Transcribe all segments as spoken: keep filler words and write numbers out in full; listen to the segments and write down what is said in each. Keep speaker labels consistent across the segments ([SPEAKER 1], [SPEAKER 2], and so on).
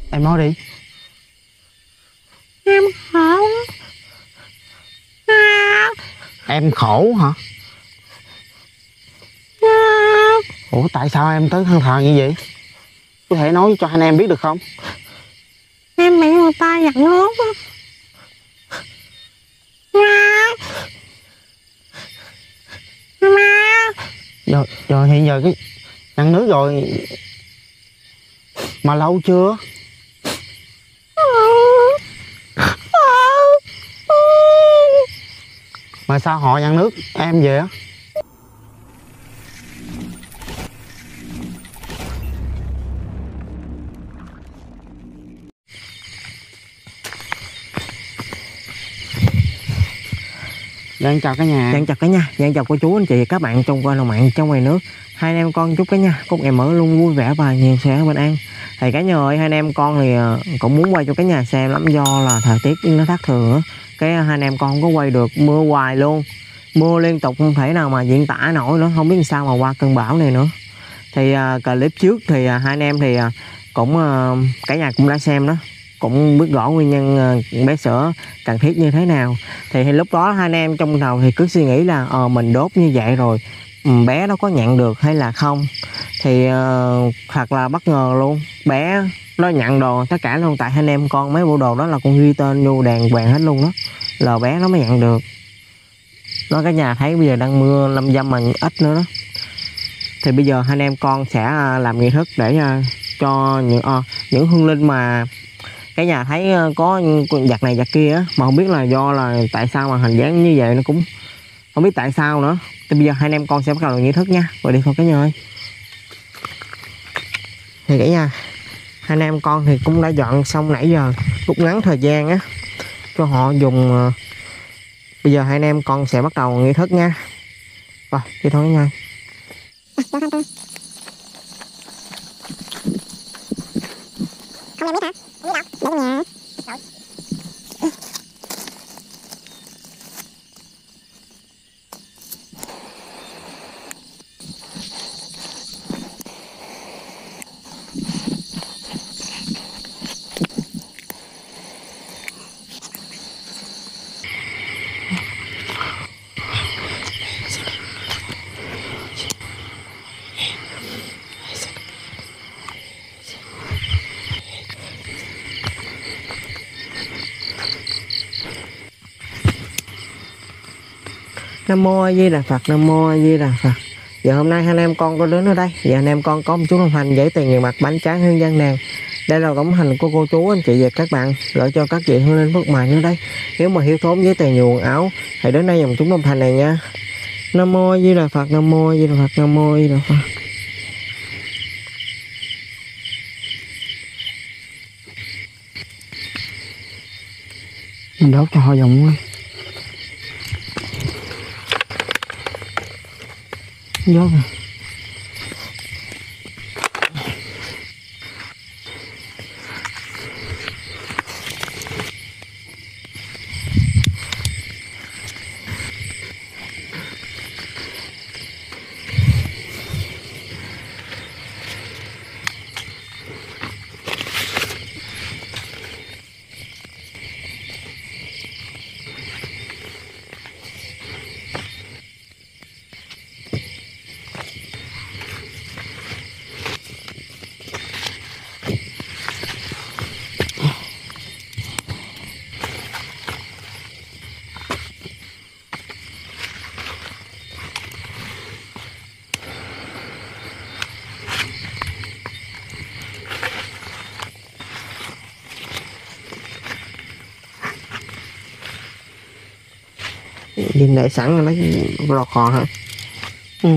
[SPEAKER 1] Em nói đi.
[SPEAKER 2] Em khổ. À.
[SPEAKER 1] Em khổ hả?
[SPEAKER 2] À.
[SPEAKER 1] Ủa tại sao em tới than thở như vậy? Có thể nói cho anh em biết được không?
[SPEAKER 2] Em bị người ta giặt nước. Má. Má.
[SPEAKER 1] Rồi, rồi hiện giờ cái ăn nước rồi mà lâu chưa? Mà sao họ ăn nước em vậy á? Dạ chào cả nhà.
[SPEAKER 3] Dạ chào cả nhà, dạ chào cô chú anh chị các bạn trong qua lòng mạng trong ngoài nước. Hai anh em con chúc cả nhà chúc ngày mới luôn vui vẻ và nhiều sức khỏe bình an. Thì cả nhà ơi, hai anh em con thì cũng muốn quay cho cả nhà xem lắm, do là thời tiết nó thất thường á, cái hai anh em con không có quay được, mưa hoài luôn, mưa liên tục không thể nào mà diễn tả nổi nữa, không biết sao mà qua cơn bão này nữa. Thì uh, clip trước thì uh, hai anh em thì uh, cũng uh, cả nhà cũng đã xem đó, cũng biết rõ nguyên nhân uh, bé sữa cần thiết như thế nào. Thì, thì lúc đó hai anh em trong đầu thì cứ suy nghĩ là ờ mình đốt như vậy rồi um, bé nó có nhận được hay là không. Thì uh, thật là bất ngờ luôn, bé nó nhận đồ tất cả luôn, tại hai anh em con mấy bộ đồ đó là con ghi tên vô đàng hoàng hết luôn đó, là bé nó mới nhận được. Nó cả nhà thấy bây giờ đang mưa lâm dâm mà ít nữa đó. Thì bây giờ hai anh em con sẽ làm nghi thức để uh, cho những uh, những hương linh mà cái nhà thấy có giặt này giặt kia á, mà không biết là do là tại sao mà hình dáng như vậy, nó cũng không biết tại sao nữa. Thì bây giờ hai anh em con sẽ bắt đầu nghi thức nha, rồi đi thôi cả nhà ơi. Thì cả nhà, hai anh em con thì cũng đã dọn xong nãy giờ, rút ngắn thời gian á cho họ dùng. Bây giờ hai anh em con sẽ bắt đầu nghi thức nha. Rồi đi thôi cả nhà. Không em biết hả? Không biết đâu. Để nhà. Nam mô A Di Đà Phật, Nam mô A Di Đà Phật. Giờ hôm nay hai anh em con có đến ở đây, giờ anh em con có một chút đồng hành giấy tiền, nhiều mặt, bánh tráng, hương dân đèn. Đây là cổng hành của cô chú anh chị và các bạn gửi cho các vị hương linh phước mài nữa đây. Nếu mà thiếu thốn giấy tiền, nhiều quần áo thì đến đây dòng chúng đồng hành này nha. Nam mô A Di Đà Phật, Nam mô A Di Đà Phật, Nam mô A Di Đà Phật.
[SPEAKER 1] Mình đốt cho họ dòng vô kìa.
[SPEAKER 3] Nhìn để sẵn rồi lấy lọt kho hả? Ừ.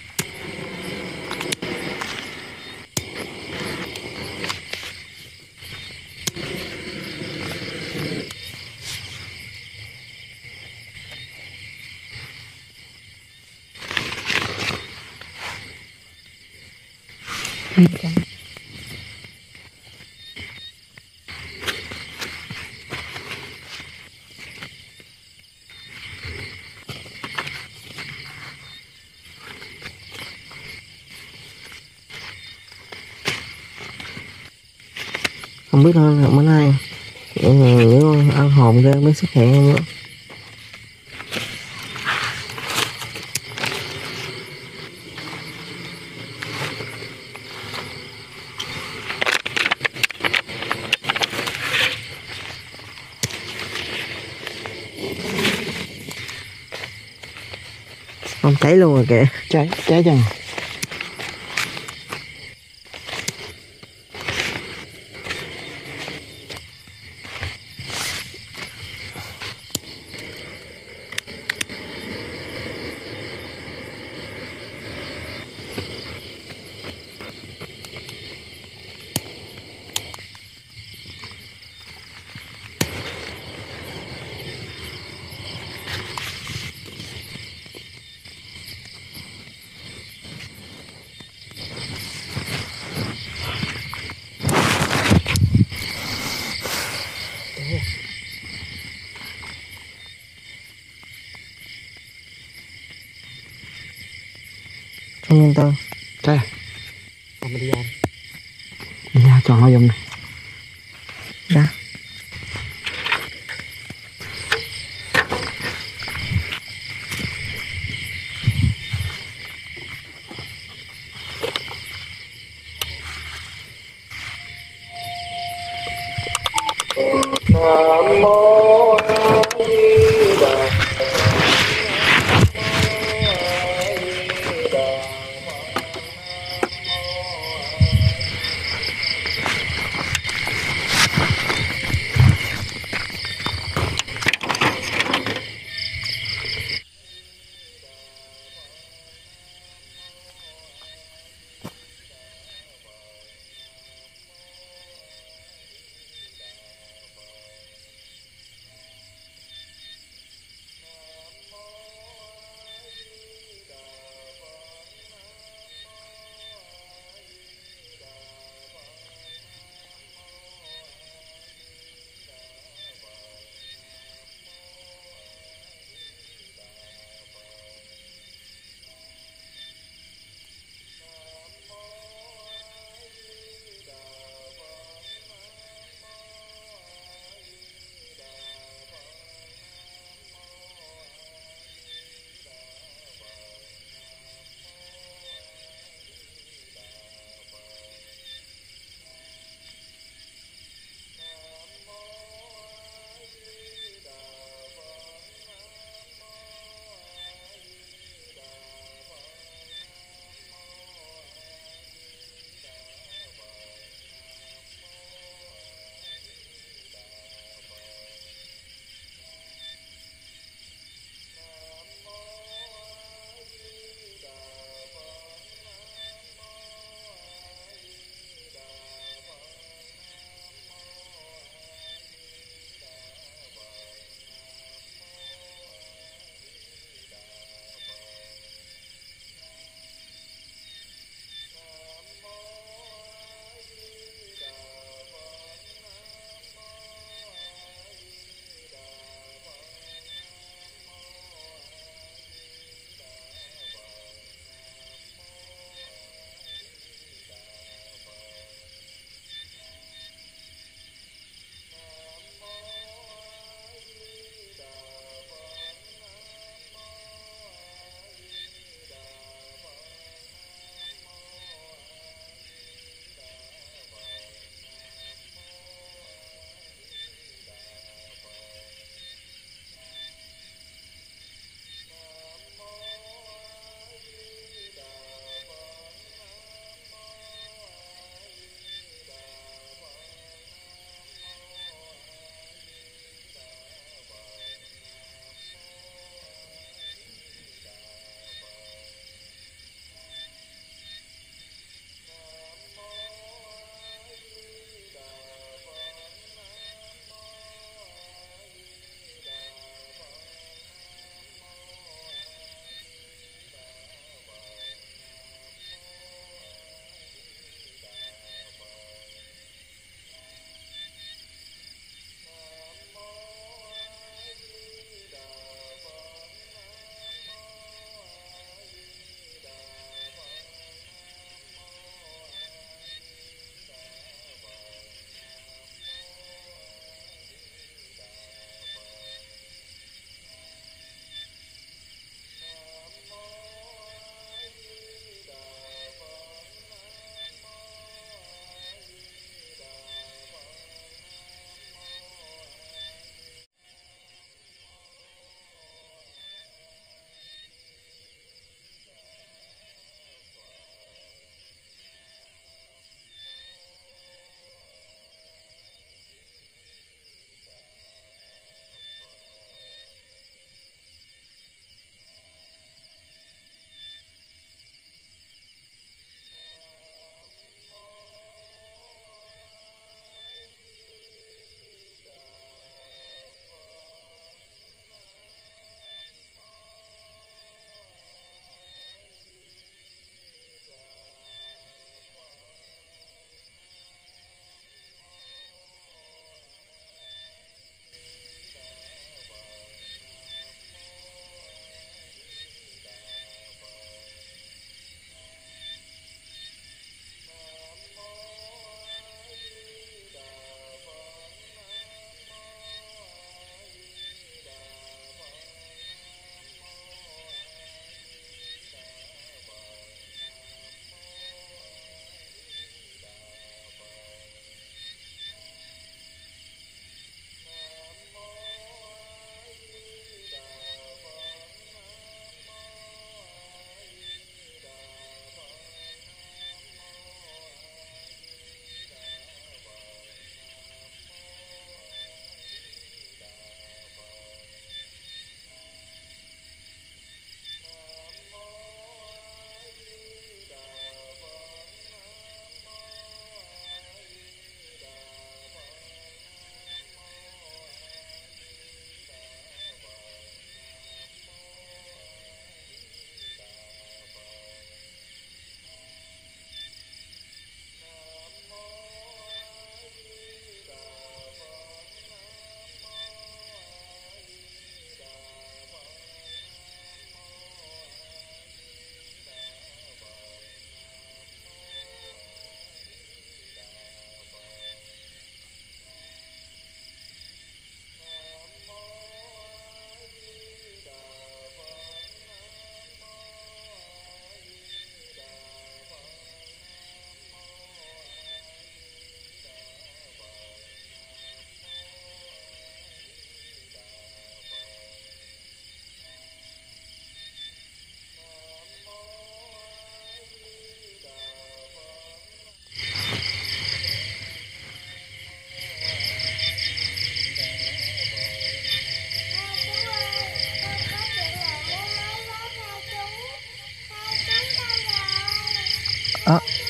[SPEAKER 1] Okay.
[SPEAKER 3] Không biết hơn là bữa nay nếu ăn hồn ra mới xuất hiện không á. Không cháy luôn rồi kìa.
[SPEAKER 1] Cháy, cháy chừng.
[SPEAKER 3] Không yên tâm.
[SPEAKER 1] Cháy.
[SPEAKER 3] Mình đi ra.
[SPEAKER 1] Đi ra chọn nó dùng này.
[SPEAKER 3] Ra.
[SPEAKER 4] Nam mô A Di Đà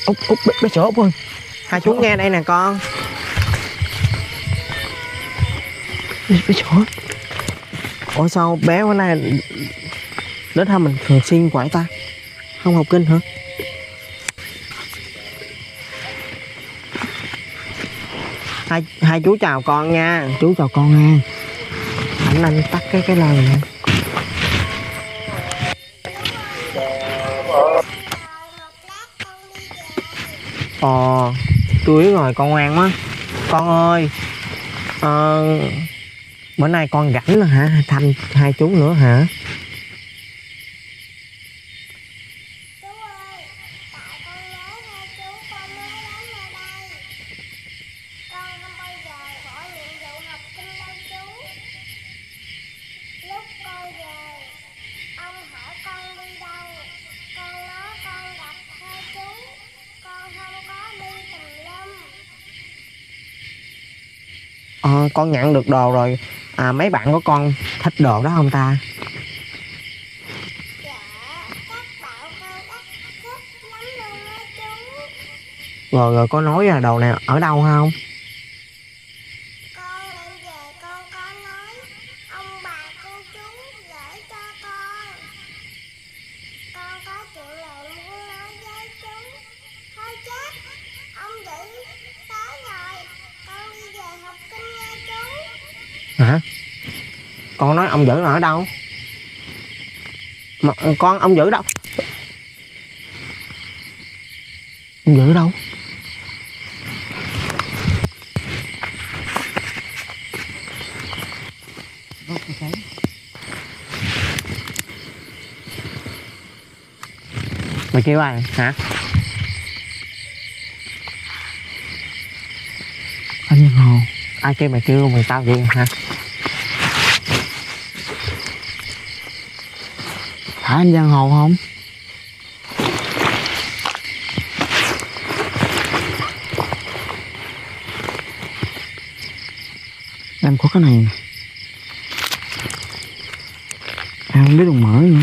[SPEAKER 1] út út bé, bé sữa út ơi.
[SPEAKER 3] Hai chú nghe đây nè con.
[SPEAKER 1] Bé, bé sữa.
[SPEAKER 3] Ủa sao bé bữa nay đến thăm mình thường xuyên quậy ta? Không học kinh hả? Hai, hai chú chào con nha.
[SPEAKER 1] Chú chào con nha.
[SPEAKER 3] Anh anh tắt cái cái lời này. Ờ, tôi biết rồi, con ngoan quá. Con ơi, ờ, bữa nay con rảnh rồi hả? Thăm hai chú nữa hả?
[SPEAKER 2] Chú ơi, tại con nhớ hai chú con mới đến ở đây. Con không bao giờ bỏ nhiệm vụ học kinh đâu chú. Lúc con về, ông hỏi con đi đâu, con nói con gặp hai chú, con không có đi tùm lum.
[SPEAKER 3] Ờ, con nhận được đồ rồi. À, mấy bạn của con thích đồ đó không ta?
[SPEAKER 2] Dạ, các bạn con rất thích lắm luôn á chú.
[SPEAKER 3] Rồi rồi có nói là đồ này ở đâu không?
[SPEAKER 2] Con đem về con có nói, ông bà cô chú gửi cho con. Con có chuyện này muốn nói với chú. Thôi chết, ông Vĩ tới rồi, con đi về học kinh nha chú.
[SPEAKER 3] Hả? Con nói ông Dữ ở đâu? Mà con ông Dữ đâu?
[SPEAKER 1] Ông Dữ đâu?
[SPEAKER 3] Mày kêu ai hả?
[SPEAKER 1] Anh Nhân Hồ.
[SPEAKER 3] Ai kêu mày kêu mày tao vậy hả?
[SPEAKER 1] Phải anh Giang Hồ không? Em có cái này nè. Em không biết đường mở nữa.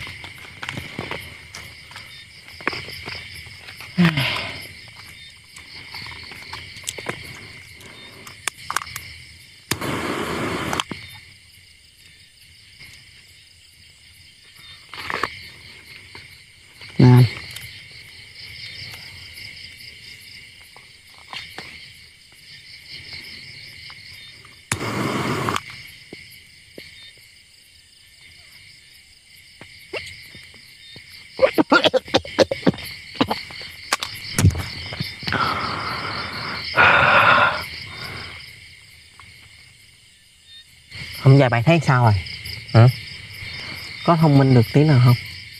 [SPEAKER 1] Nè anh.
[SPEAKER 3] Hôm giờ bạn thấy sao rồi? Hả? Có thông minh được tí nào không?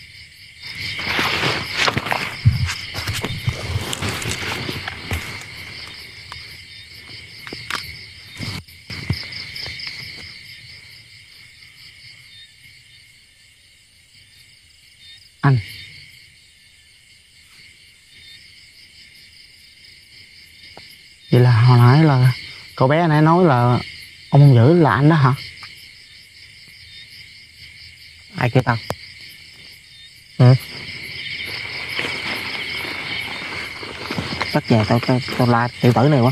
[SPEAKER 1] Anh. Vậy là hồi nãy là cậu bé nãy nói là ông Hung Dữ là anh đó hả?
[SPEAKER 3] Ai kêu tao? Ừ. Chắc về tao tao, tao la tiểu tử này quá.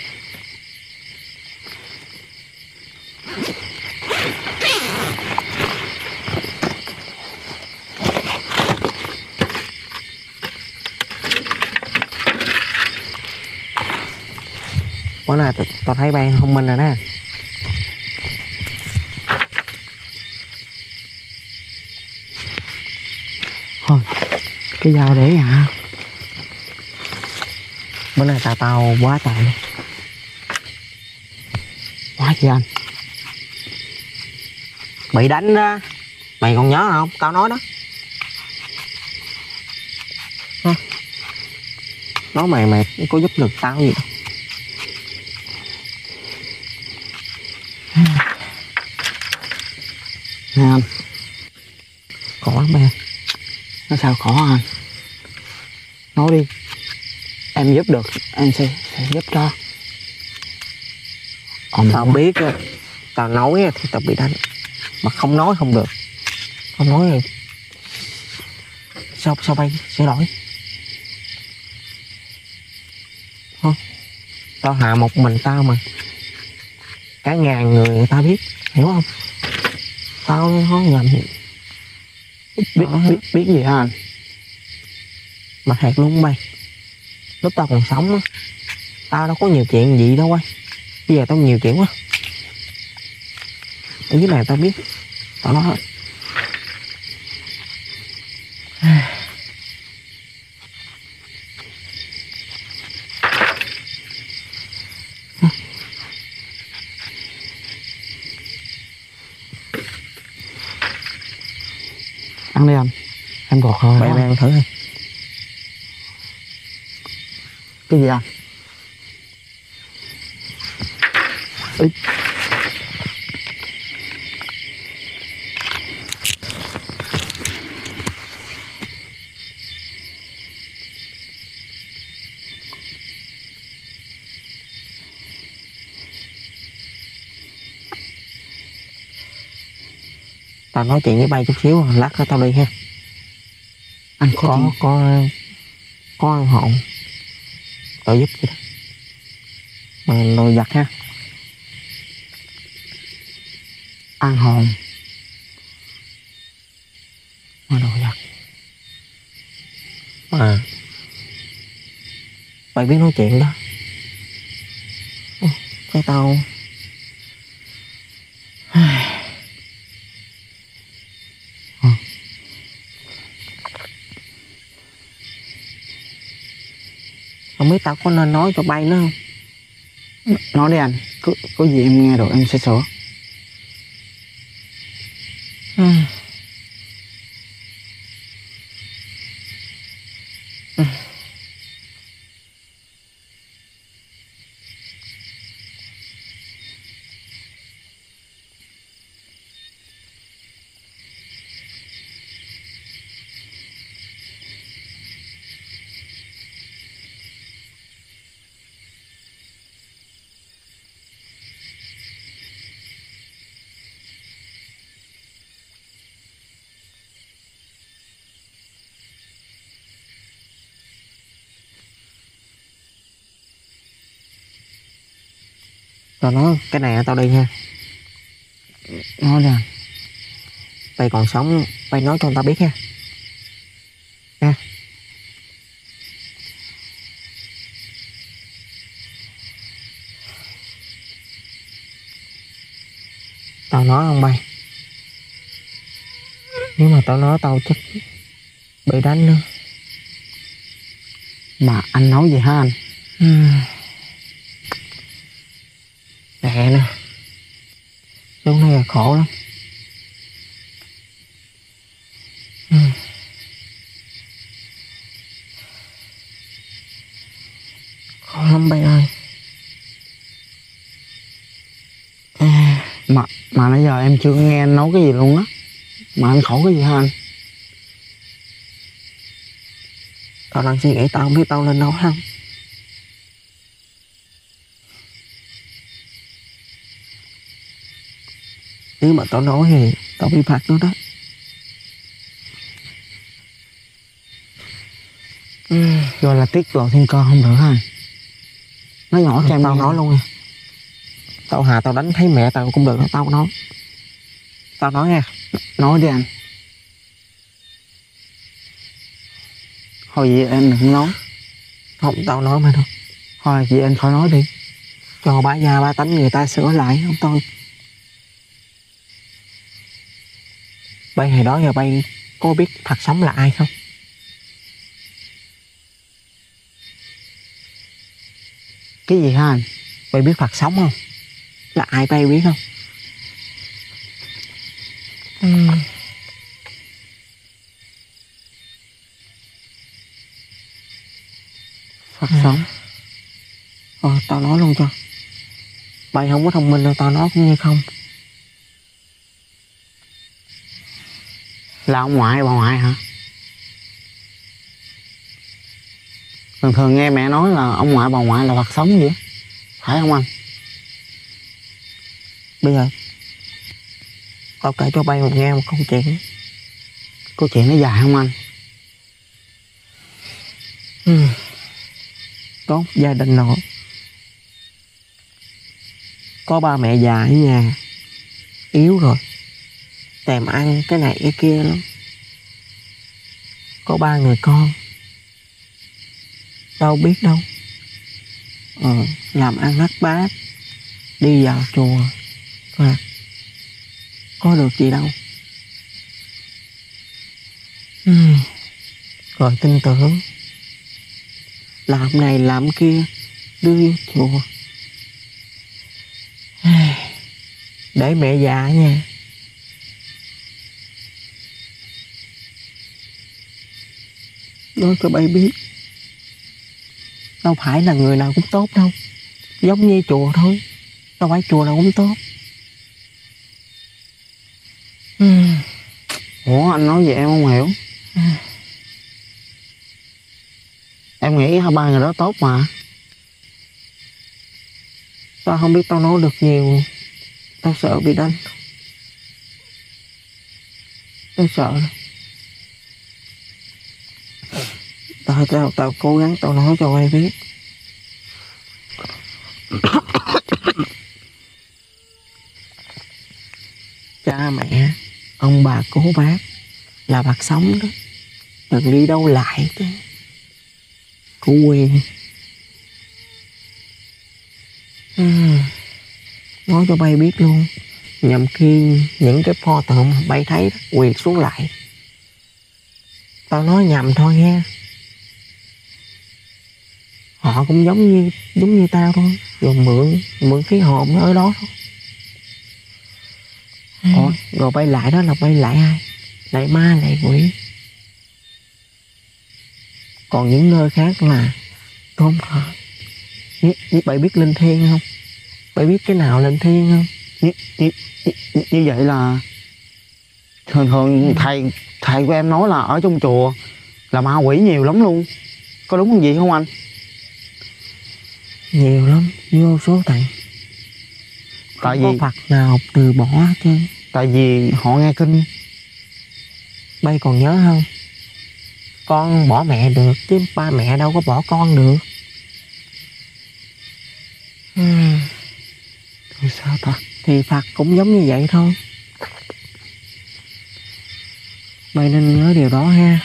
[SPEAKER 3] Bữa nay tao, tao thấy bạn thông minh rồi nè.
[SPEAKER 1] Thôi, cái dao để hả?
[SPEAKER 3] Bữa nay tao tao quá trời luôn.
[SPEAKER 1] Quá chị anh.
[SPEAKER 3] Bị đánh đó. Mày còn nhớ không? Tao nói đó. Hả? Nói mày mày có giúp được tao gì đâu.
[SPEAKER 1] Nè anh.
[SPEAKER 3] Khổ lắm em.
[SPEAKER 1] Nó sao khổ anh? Nói đi. Em giúp được, em sẽ, sẽ giúp cho.
[SPEAKER 3] Còn tao biết á, tao nói á thì tao bị đánh. Mà không nói không được. Không nói thì sao sao bay sửa lỗi. Tao hạ một mình tao mà cả ngàn người người ta biết, hiểu không? Tao không làm gì
[SPEAKER 1] Biết, biết, biết gì hả anh?
[SPEAKER 3] mà thiệt luôn bay. Lúc tao còn sống á, tao đâu có nhiều chuyện gì đâu quay. Bây giờ tao nhiều chuyện quá. Ở dưới này tao biết, tao nói hết.
[SPEAKER 1] Ăn đi anh, em gọt hơi.
[SPEAKER 3] Mày ăn thử đi.
[SPEAKER 1] Cái gì anh? Ý.
[SPEAKER 3] Tao nói chuyện với bay chút xíu, lát nữa tao đi ha.
[SPEAKER 1] Anh
[SPEAKER 3] Có
[SPEAKER 1] có
[SPEAKER 3] có có ăn hộn tao giúp vậy đó. Mà nồi giặt ha.
[SPEAKER 1] ăn hồn.
[SPEAKER 3] Mà nồi giặt. Mà bay biết nói chuyện đó. Ồ, cái tao không biết tao có nên nói cho bay nữa không?
[SPEAKER 1] Nói đi anh, có, có gì em nghe rồi em sẽ sửa.
[SPEAKER 3] Ừ. Ừ. Tao nói cái này tao đi ha.
[SPEAKER 1] Nói đi anh.
[SPEAKER 3] Bay còn sống, bay nói cho tao biết ha. Ha. Tao nói không bay? Nếu mà tao nói tao chắc bị đánh nữa.
[SPEAKER 1] Mà anh nói gì hả anh?
[SPEAKER 3] Ừ. Mẹ nè, chỗ này là khổ lắm. Ừ. Khổ lắm bay ơi. À,
[SPEAKER 1] Mà mà nãy giờ em chưa nghe anh nói cái gì luôn á. Mà anh khổ cái gì hả anh?
[SPEAKER 3] tao đang suy nghĩ tao không biết tao nên nói không. Nếu mà tao nói thì tao bị phạt nữa đó.
[SPEAKER 1] Ừ. Rồi là tiết lộ thiên cơ không được hả anh? Nói nhỏ cho em
[SPEAKER 3] Tao
[SPEAKER 1] nghe.
[SPEAKER 3] nói luôn nha. Tao hà tao đánh thấy mẹ tao cũng được đó. Tao nói. Tao nói nha.
[SPEAKER 1] Nói đi anh. Thôi vậy em đừng nói.
[SPEAKER 3] Không, tao nói mà thôi.
[SPEAKER 1] Thôi vậy anh khỏi nói đi.
[SPEAKER 3] Cho bá gia bá tánh người ta sửa lại không tôi. Bay hồi đó giờ bay có biết Phật sống là ai không?
[SPEAKER 1] Cái gì hả anh?
[SPEAKER 3] Bay biết Phật sống không? Là ai bay biết không? Ừ.
[SPEAKER 1] Phật sống.
[SPEAKER 3] Ờ, tao nói luôn cho. Bay không có thông minh đâu, tao nói cũng như không.
[SPEAKER 1] Là ông ngoại bà ngoại hả? Thường thường nghe mẹ nói là ông ngoại bà ngoại là Phật sống vậy. Phải không anh?
[SPEAKER 3] Bây giờ tao kể cho bay một nghe một câu chuyện.
[SPEAKER 1] Câu chuyện nó dài không anh?
[SPEAKER 3] Ừ. Có một gia đình nọ Có ba mẹ già ở nhà, yếu rồi, thèm ăn cái này cái kia lắm. Có ba người con, đâu biết đâu. Ờ, làm ăn lắt bát, đi vào chùa à, có được gì đâu. uhm. Rồi tin tưởng, làm này làm kia, đưa vô chùa. Để mẹ già ở nhà. Nói cho bay biết, đâu phải là người nào cũng tốt đâu. Giống như chùa thôi, đâu phải chùa nào cũng tốt.
[SPEAKER 1] uhm. Ủa anh nói gì em không hiểu. Em nghĩ hai ba người đó tốt mà.
[SPEAKER 3] Tao không biết tao nói được nhiều. Tao sợ bị đánh. Tao sợ lắm. Tao, tao, tao cố gắng tao nói cho ai biết. Cha mẹ, ông bà cố bác là bác sống đó. Đừng đi đâu lại chứ. Cô quyền. uhm. Nói cho bay biết luôn, nhằm khi những cái pho tượng bay thấy đó, quỳ xuống lại. Tao nói nhầm thôi nha. Họ cũng giống như giống như tao thôi, rồi mượn mượn cái hồn nó ở đó thôi. Ủa, rồi bay lại đó là bay lại ai? Lại ma lại quỷ. Còn những nơi khác là tôn thờ. Như, như bạn biết linh thiêng không? Bạn biết cái nào linh thiêng không?
[SPEAKER 1] Như, như, như, như vậy là thường thường thầy thầy của em nói là ở trong chùa là ma quỷ nhiều lắm luôn. Có đúng không gì không anh?
[SPEAKER 3] Nhiều lắm, vô số tận.
[SPEAKER 1] Tại vì
[SPEAKER 3] có Phật nào từ bỏ hết trơn.
[SPEAKER 1] Tại vì họ nghe kinh.
[SPEAKER 3] Bay còn nhớ không? Con bỏ mẹ được chứ ba mẹ đâu có bỏ con được. uhm.
[SPEAKER 1] Thôi sao ta?
[SPEAKER 3] Thì Phật cũng giống như vậy thôi. Bay nên nhớ điều đó ha.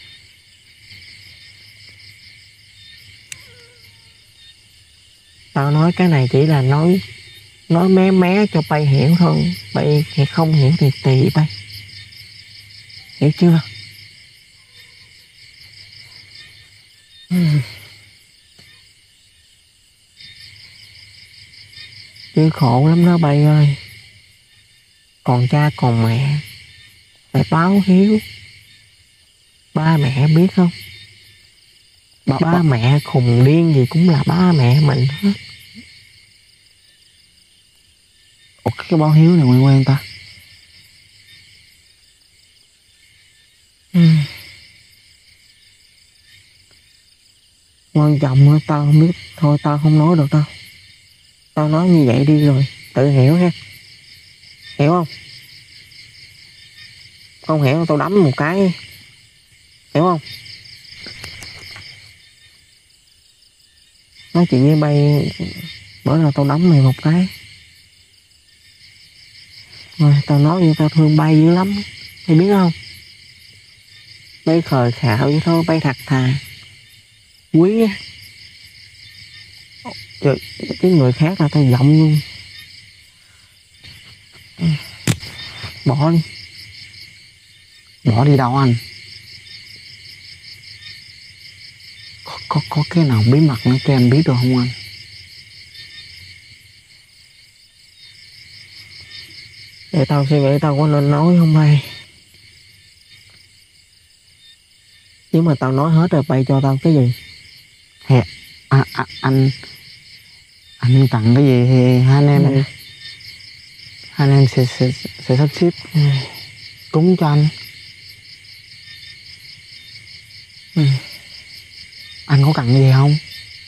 [SPEAKER 3] Tao nói cái này chỉ là nói Nói mé mé cho bay hiểu thôi. Bay thì không hiểu thì tùy bay. Hiểu chưa? uhm. Chứ khổ lắm đó bay ơi. Còn cha còn mẹ phải báo hiếu. Ba mẹ biết không? Ba, ba, ba mẹ khùng điên gì cũng là ba mẹ mình hết.
[SPEAKER 1] Ủa cái báo hiếu này quen quen ta?
[SPEAKER 3] ừ. Quan trọng á, tao không biết. Thôi tao không nói được đâu. Tao nói như vậy đi rồi tự hiểu ha. Hiểu không? Không hiểu tao đấm một cái. Hiểu không? Nói chuyện với bay bữa nào tao đấm mày một cái. Rồi tao nói như tao thương bay dữ lắm. Mày biết không? Bay khờ khạo vậy thôi. Bay thật thà quý á. Trời, cái người khác là tao giọng luôn. Bỏ đi.
[SPEAKER 1] Bỏ đi đâu anh? Có, có, có cái nào bí mật nữa cho em biết được không anh?
[SPEAKER 3] Để tao suy nghĩ tao có nên nói không bay. Nếu mà tao nói hết rồi bay cho tao cái gì?
[SPEAKER 1] Hè, à, à, anh anh tặng cái gì thì hai anh em
[SPEAKER 3] ừ.
[SPEAKER 1] hai anh em sẽ, sẽ, sẽ sắp xếp ừ. cúng cho anh.
[SPEAKER 3] ừ.
[SPEAKER 1] Anh có cần gì không?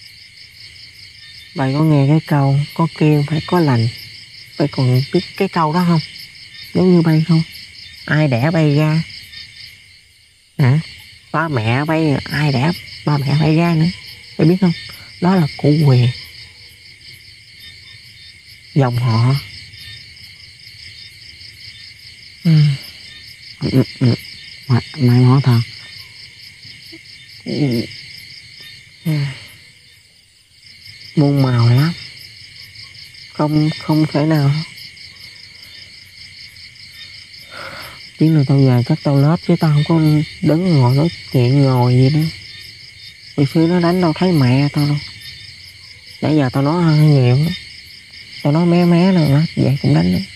[SPEAKER 3] Bay có nghe cái câu có kêu phải có lành. Bay còn biết cái câu đó không? Giống như bay không? Ai đẻ bay ra? Hả? Ba mẹ bay ai đẻ ba mẹ bay ra nữa. Bay biết không? Đó là cụ quyền. Dòng họ. Ừ.
[SPEAKER 1] Ừ, ừ. Mày, mày nói thật.
[SPEAKER 3] Ừ. Muôn màu lắm. Không không thể nào. Tiếng nào tao về chắc tao lết chứ tao không có đứng ngồi nói chuyện ngồi gì đó. Hồi xưa nó đánh đâu thấy mẹ tao đâu. Nãy giờ tao nói hơi nhiều đó. Tao nói mé mé nữa vậy cũng đánh đấy.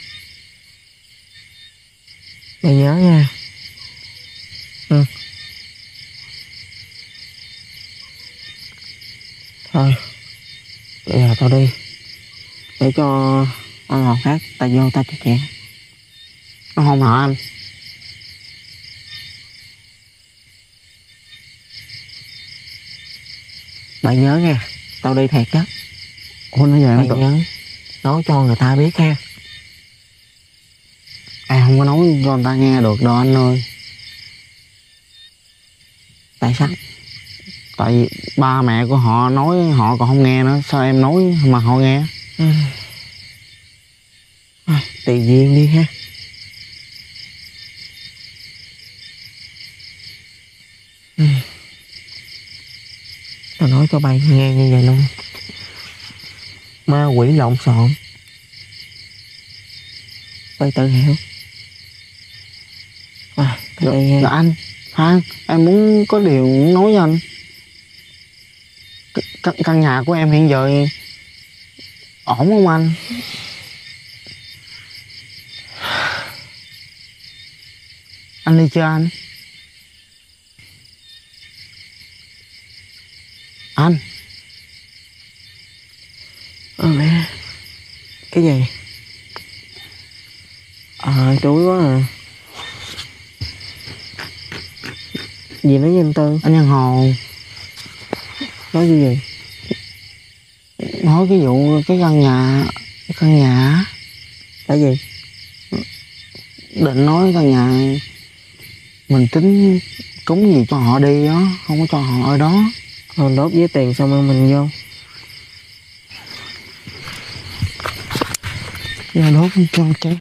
[SPEAKER 3] Mày nhớ nha. Ừ. Thôi bây giờ tao đi để cho ăn ngọt khác tao vô tao cho chuyện.
[SPEAKER 1] Nó không hả anh?
[SPEAKER 3] Mày nhớ nha, tao đi thiệt đó.
[SPEAKER 1] Ủa nói vậy
[SPEAKER 3] Mày
[SPEAKER 1] tụi...
[SPEAKER 3] nhớ nói cho người ta biết ha.
[SPEAKER 1] Em không có nói cho người ta nghe được đâu anh ơi.
[SPEAKER 3] Tại sao?
[SPEAKER 1] Tại vì ba mẹ của họ nói họ còn không nghe nữa. Sao em nói mà họ nghe?
[SPEAKER 3] Ừ. À, tùy duyên đi ha. Ừ. Tao nói cho bay nghe như vậy luôn. Ma quỷ lộn xộn. Bay tự hiểu. À,
[SPEAKER 1] Dạ,
[SPEAKER 3] đây
[SPEAKER 1] dạ anh Phan, em muốn có điều muốn nói với anh. C căn nhà của em hiện giờ ổn không anh? Anh đi chưa anh? Anh
[SPEAKER 3] Ơ mẹ. Cái gì? Ờ đuối quá à. Gì nói với anh Tư?
[SPEAKER 1] anh Nhân Hồ
[SPEAKER 3] Nói gì vậy?
[SPEAKER 1] nói cái vụ cái căn nhà cái căn nhà
[SPEAKER 3] Tại gì?
[SPEAKER 1] định nói căn nhà mình tính cúng gì cho họ đi đó, không có cho họ ở đó.
[SPEAKER 3] Còn đốt với tiền xong rồi mình vô.
[SPEAKER 1] Ra đốt cho cháy.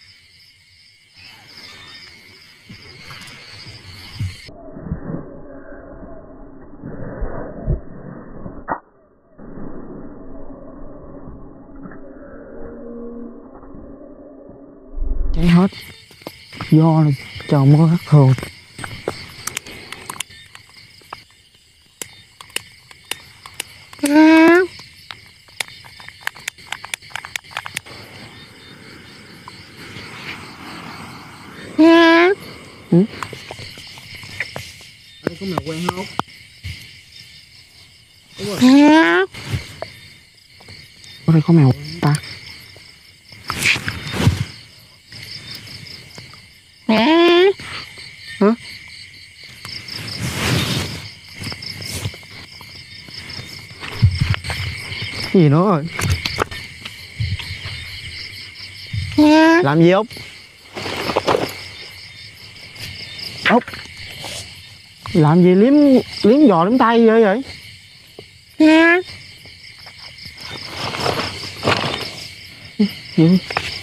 [SPEAKER 1] Cháy hết do là trời mưa thất thường. Ừ? Ở đây có mèo quen không? Ở đây có mèo quen ta. Hả? Cái gì nữa rồi? Làm gì Út? Út làm gì liếm liếm giò liếm tay vậy vậy? Gì?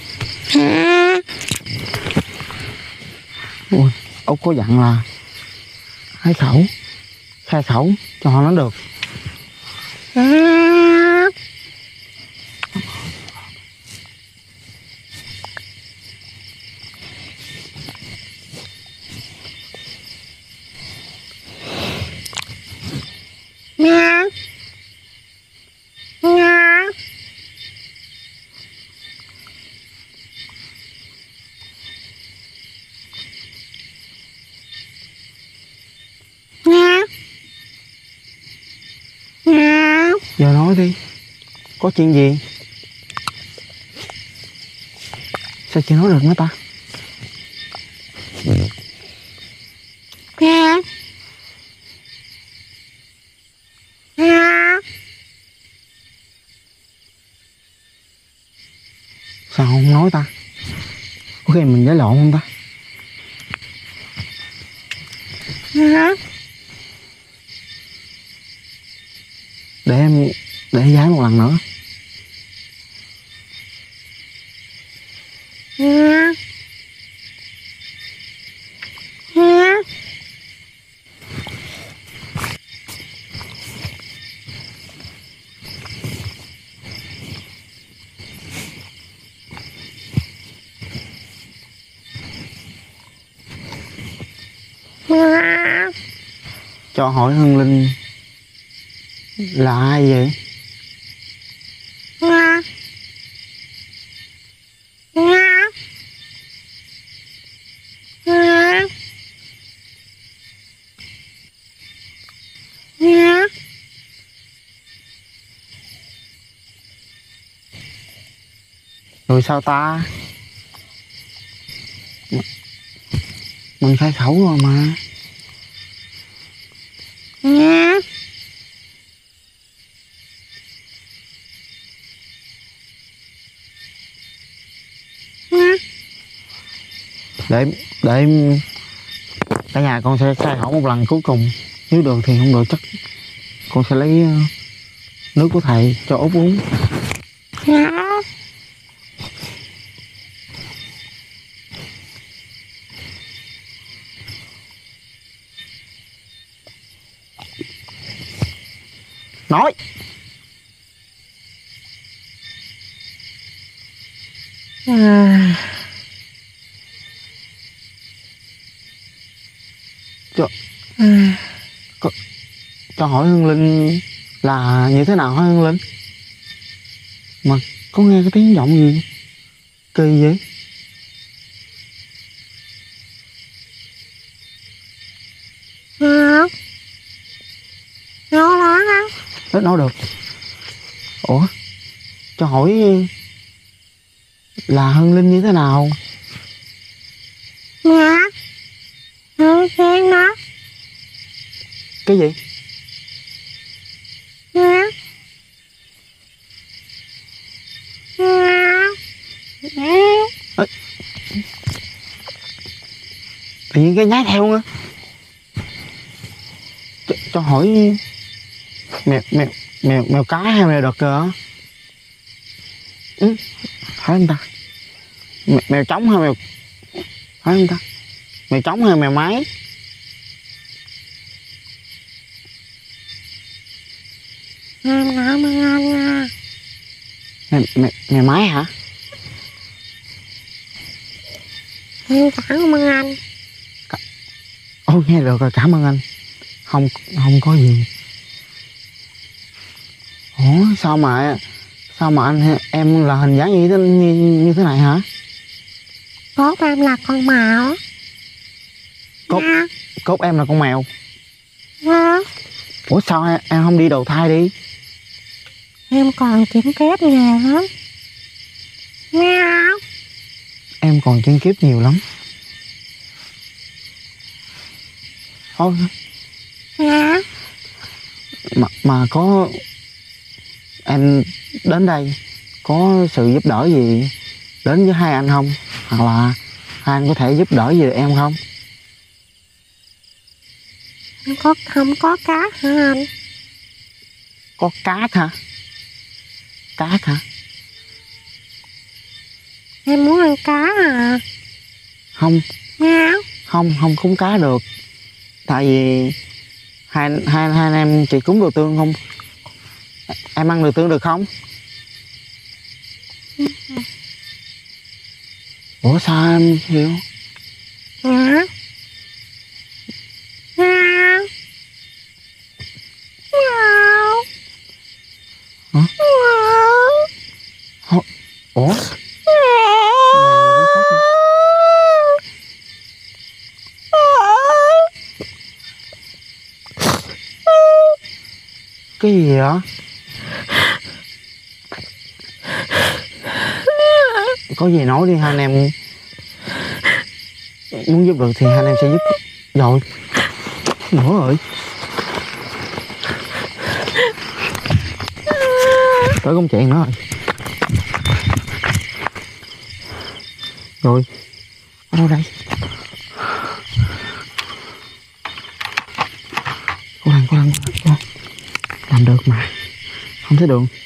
[SPEAKER 1] Ui, Út có dặn là khai khẩu khai khẩu cho họ nói được. Giờ nói đi, có chuyện gì? Sao chưa nói được nữa ta? Sao không nói ta? Có khi mình giải lộn không ta? Để em để em giải một lần nữa. Cho hỏi Hương Linh là ai vậy? Rồi sao ta? M mình khai khẩu rồi mà. Để để cả nhà con sẽ khai khẩu một lần cuối cùng. Nếu được thì không được chắc con sẽ lấy nước của thầy cho Út uống. Nói
[SPEAKER 3] À,
[SPEAKER 1] cho
[SPEAKER 3] à,
[SPEAKER 1] cho hỏi Hương Linh là như thế nào hả Hương Linh? Mà có nghe cái tiếng giọng gì kỳ vậy?
[SPEAKER 2] Không. Nói đó không?
[SPEAKER 1] Ít nói được. Ủa, cho hỏi là Hương Linh như thế nào?
[SPEAKER 2] Dạ. Hương Linh đó.
[SPEAKER 1] Cái gì?
[SPEAKER 2] Dạ. Dạ.
[SPEAKER 1] Ê, tự nhiên cái nhái theo nữa. Cho, cho hỏi mèo mèo mèo mèo cái hay mèo đực kìa? Ừ, phải không ta? Mèo, mèo trống hay mèo phải không ta? Mèo trống hay mèo mái?
[SPEAKER 2] Em cảm ơn anh nha.
[SPEAKER 1] Mèo, mèo, mèo mái hả?
[SPEAKER 2] Em cảm ơn anh.
[SPEAKER 1] Ôi nghe được rồi, cảm ơn anh. Không không có gì. Ủa sao mà sao mà anh em là hình dáng như thế như, như thế này hả?
[SPEAKER 2] Cốt em là con mèo.
[SPEAKER 1] Cốt
[SPEAKER 2] Dạ.
[SPEAKER 1] cốt em là con mèo.
[SPEAKER 2] Dạ.
[SPEAKER 1] Ủa sao em, em không đi đầu thai đi?
[SPEAKER 2] Em còn chuyển kiếp nhiều lắm. Dạ.
[SPEAKER 1] Em còn chuyển kiếp nhiều lắm. Thôi
[SPEAKER 2] Dạ.
[SPEAKER 1] mà, mà có em đến đây có sự giúp đỡ gì đến với hai anh không? Hoặc là hai anh có thể giúp đỡ gì được em không?
[SPEAKER 2] Em có không có cá hả anh?
[SPEAKER 1] Có cát hả? Cát hả?
[SPEAKER 2] Em muốn ăn cá à?
[SPEAKER 1] Không
[SPEAKER 2] Dạ.
[SPEAKER 1] không không cúng cá được. Tại vì hai hai hai anh em chỉ cúng đồ tương không. Em ăn đồ tương được không? Ủa sao em hiểu?
[SPEAKER 2] Dạ. Dạ. Dạ.
[SPEAKER 1] Hả?
[SPEAKER 2] Dạ.
[SPEAKER 1] Ủa cái gì vậy? Có gì nói đi, hai anh em muốn giúp được thì hai anh em sẽ giúp. Rồi nữa rồi, tới công chuyện nữa rồi. Rồi ở đâu đây? Cô Lan, cô Lan, cô Lan. Làm được mà, không thấy đường.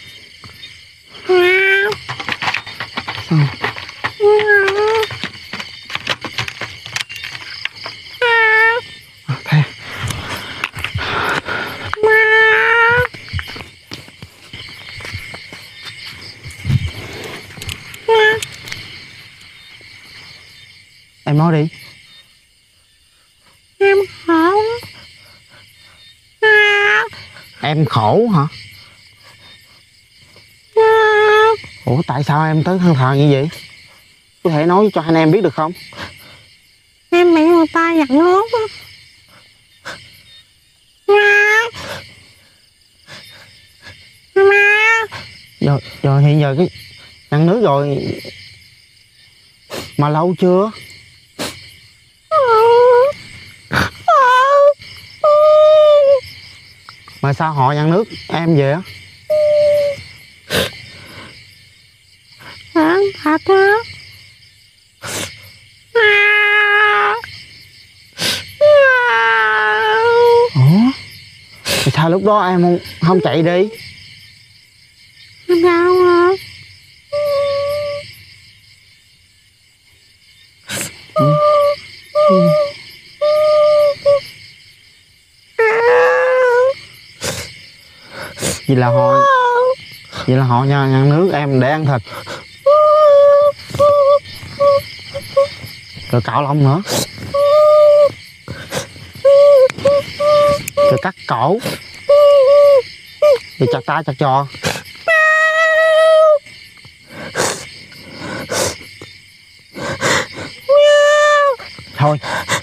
[SPEAKER 1] Sao? À, thế. Em nói đi.
[SPEAKER 2] Em
[SPEAKER 1] Em khổ hả? Ủa tại sao em tới than thở như vậy? Có thể nói cho anh em biết được không?
[SPEAKER 2] Em bị người ta giận nước á. Má. Má.
[SPEAKER 1] Rồi, rồi hiện giờ cái nhăn nước rồi mà lâu chưa? Mà sao họ nhăn nước em vậy á?
[SPEAKER 2] Hả? Thật á?
[SPEAKER 1] Ủa? Thì sao lúc đó em không, không chạy đi?
[SPEAKER 2] Em đau hả?
[SPEAKER 1] Ừ. Ừ. Vậy là họ Vậy là họ nhăn, nhăn nước em để ăn thịt rồi cạo lông nữa rồi cắt cổ rồi chặt tay chặt giò. Thôi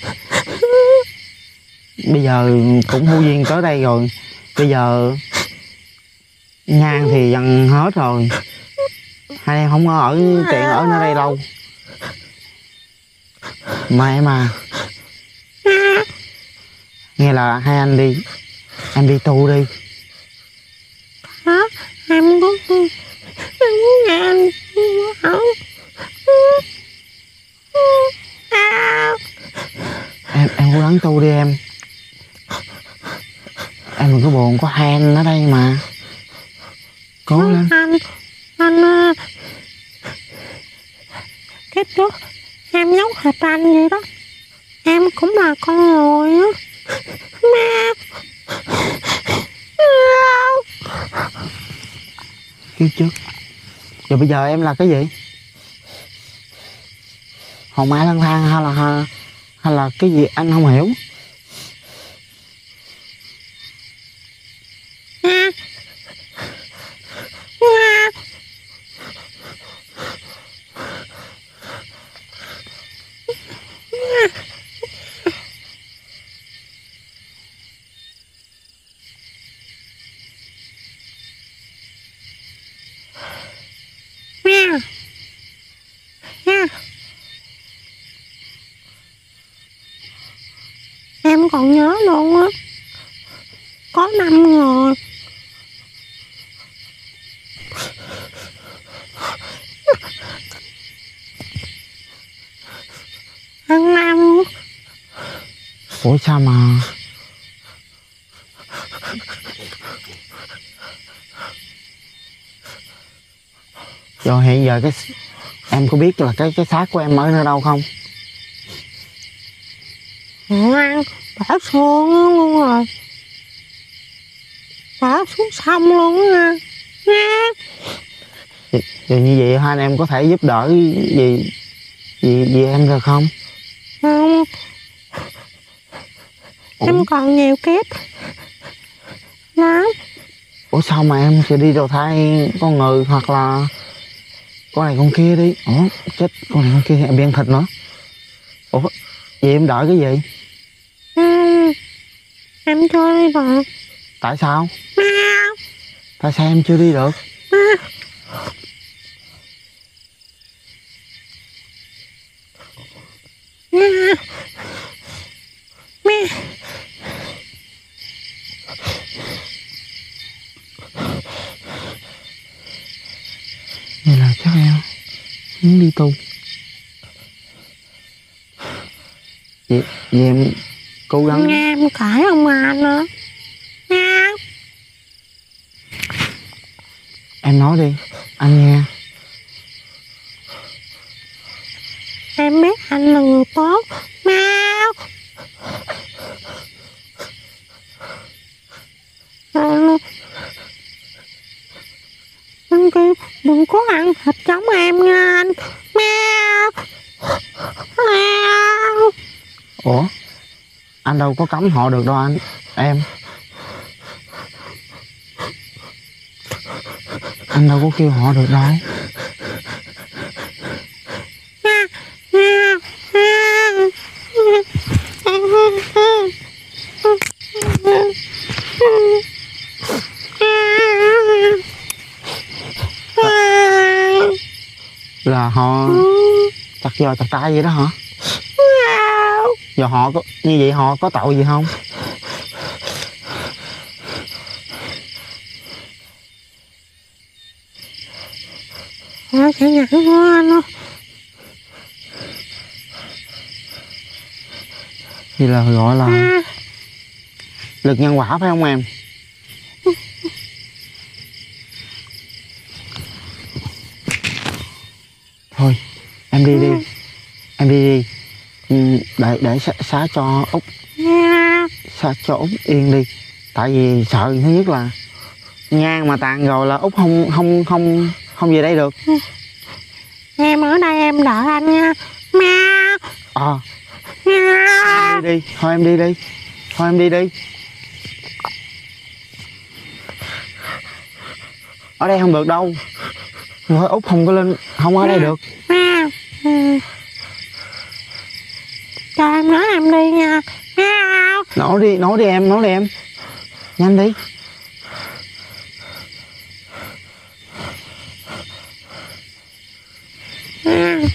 [SPEAKER 1] bây giờ cũng hưu duyên tới đây rồi, bây giờ nhang thì dần hết rồi, hai em không có ở tiện ở nơi đây lâu mà em à, nghe là hai anh đi em đi tu đi.
[SPEAKER 2] Hả? Em có em muốn nhà anh không?
[SPEAKER 1] em em cố gắng tu đi em em đừng có buồn, có hai anh ở đây mà, cố lên.
[SPEAKER 2] Anh anh cái trước em giống hệt anh vậy đó, em cũng là con người á. Má.
[SPEAKER 1] Kiếp trước rồi bây giờ em là cái gì? Hồn ma lang thang hay là hay là cái gì anh không hiểu.
[SPEAKER 2] À. À. Mèo. Mèo. Em còn nhớ luôn á, có năm người ăn năm.
[SPEAKER 1] Ủa sao mà rồi hiện giờ cái em có biết là cái cái xác của em ở nơi đâu không?
[SPEAKER 2] Mẹ ăn bỏ xương luôn rồi, bỏ xuống sông luôn á nha.
[SPEAKER 1] Vậy, vậy như vậy hai anh em có thể giúp đỡ gì gì gì em được không?
[SPEAKER 2] Không.
[SPEAKER 1] Ủa?
[SPEAKER 2] Em còn nhiều kiếp lắm.
[SPEAKER 1] Ủa sao mà em sẽ đi đầu thai con người hoặc là con này con kia đi? Ủa chết, con này con kia em bị ăn thịt nữa. Ủa vậy em đợi cái gì?
[SPEAKER 2] Ừ. Em chưa đi được.
[SPEAKER 1] Tại sao?
[SPEAKER 2] Mèo.
[SPEAKER 1] Tại sao em chưa đi được?
[SPEAKER 2] À. Mèo. Mèo.
[SPEAKER 1] Vậy là chắc em muốn đi tu. Vậy, vậy em cố gắng.
[SPEAKER 2] Nghe em cãi ông bà nữa nha.
[SPEAKER 1] Em nói đi, anh nghe.
[SPEAKER 2] Em biết anh là người tốt. Mèo. Anh anh kêu đừng có ăn thịt giống em nha anh. Mèo. Mèo.
[SPEAKER 1] Ủa anh đâu có cấm họ được đâu anh em. Anh đâu có kêu họ được đâu. Là họ chặt giò chặt tay vậy đó hả? Giờ họ có như vậy họ có tội gì không?
[SPEAKER 3] Nó sẽ nhặt của anh luôn.
[SPEAKER 1] Vậy là gọi là lực nhân quả phải không em? Thôi em đi đi, em đi đi. Ừ, để để xá, xá cho Út, xá cho Út yên đi. Tại vì sợ thứ nhất là nhang mà tàn rồi là Út không không không không về đây được.
[SPEAKER 3] Em ở đây em đợi anh nha. Mèo.
[SPEAKER 1] Ờ. À, đi đi, thôi em đi đi, thôi em đi đi. Ở đây không được đâu. Thôi Út không có lên, không ở đây được.
[SPEAKER 3] Mèo. Ừ. Cho em nói em đi nha. Mèo.
[SPEAKER 1] Nói đi, nói đi em, nói đi em. Nhanh đi.
[SPEAKER 3] Ừ.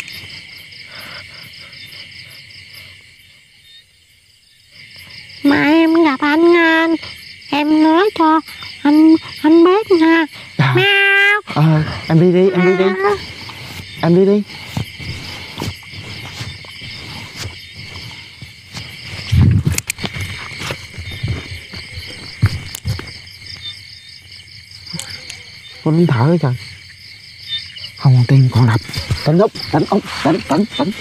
[SPEAKER 3] Mà em gặp anh nha, em nói cho anh anh biết nha.
[SPEAKER 1] À,
[SPEAKER 3] Mèo.
[SPEAKER 1] à, em đi đi, em đi đi, em đi đi. Con đứng thở trời. Không còn tim còn đập. Tỉnh Út, tỉnh Út, tỉnh tỉnh tỉnh.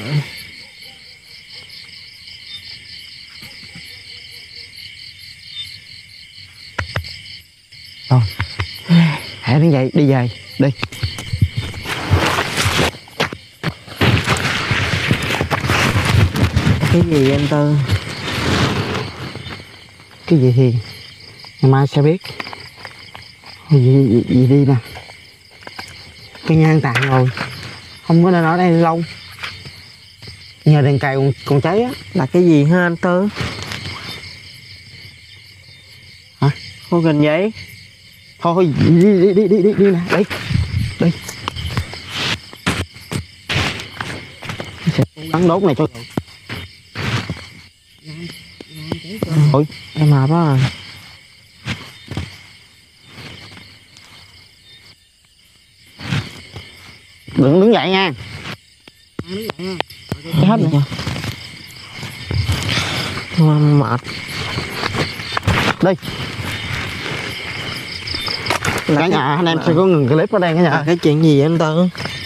[SPEAKER 1] Rồi, hãy đứng dậy, đi về, đi.
[SPEAKER 3] Cái gì anh Tư?
[SPEAKER 1] Cái gì thì ngày mai sẽ biết. Gì, gì, gì đi nè. Cái nhang tàn rồi, không có nên ở đây lâu. Nhờ đèn cày còn, còn cháy á.
[SPEAKER 3] Là cái gì hả anh Tư?
[SPEAKER 1] Hả?
[SPEAKER 3] Cô gần vậy?
[SPEAKER 1] Thôi đi đi đi đi đi đi nè, đi đi. Sẽ bắn đốt này cho được. Ôi
[SPEAKER 3] Em mệt quá rồi.
[SPEAKER 1] đừng đứng dậy nha. Cái hết này.
[SPEAKER 3] Mệt.
[SPEAKER 1] Đi. Cả nhà anh em sẽ có ngừng clip ở đây cả nhà.
[SPEAKER 3] Cái chuyện gì vậy anh Tư?